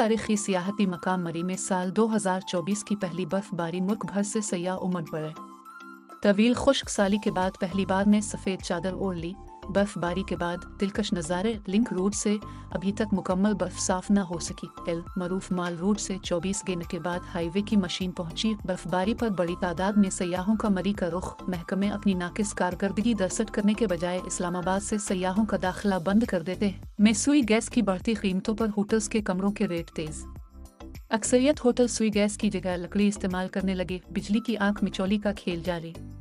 तारीखी सियाहती मकाम मरी में साल 2024 की पहली बर्फबारी मुल्क भर से सयाह उमड़ पड़े। तवील खुश्क साली के बाद पहली बार ने सफ़ेद चादर ओढ़ ली। बर्फबारी के बाद दिलकश नज़ारे। लिंक रोड से अभी तक मुकम्मल बर्फ साफ न हो सकी। एल मरूफ माल रोड से 24 दिन के बाद हाईवे की मशीन पहुंची। बर्फबारी पर बड़ी तादाद में सयाहों का मरी का रुख। महकमे अपनी नाकिस कारकर्दगी दरसट करने के बजाय इस्लामाबाद से सयाहों का दाखिला बंद कर देते हैं। में सुई गैस की बढ़ती कीमतों पर होटल्स के कमरों के रेट तेज। अक्सरियत होटल सुई गैस की जगह लकड़ी इस्तेमाल करने लगे। बिजली की आंख मिचौली का खेल जारी।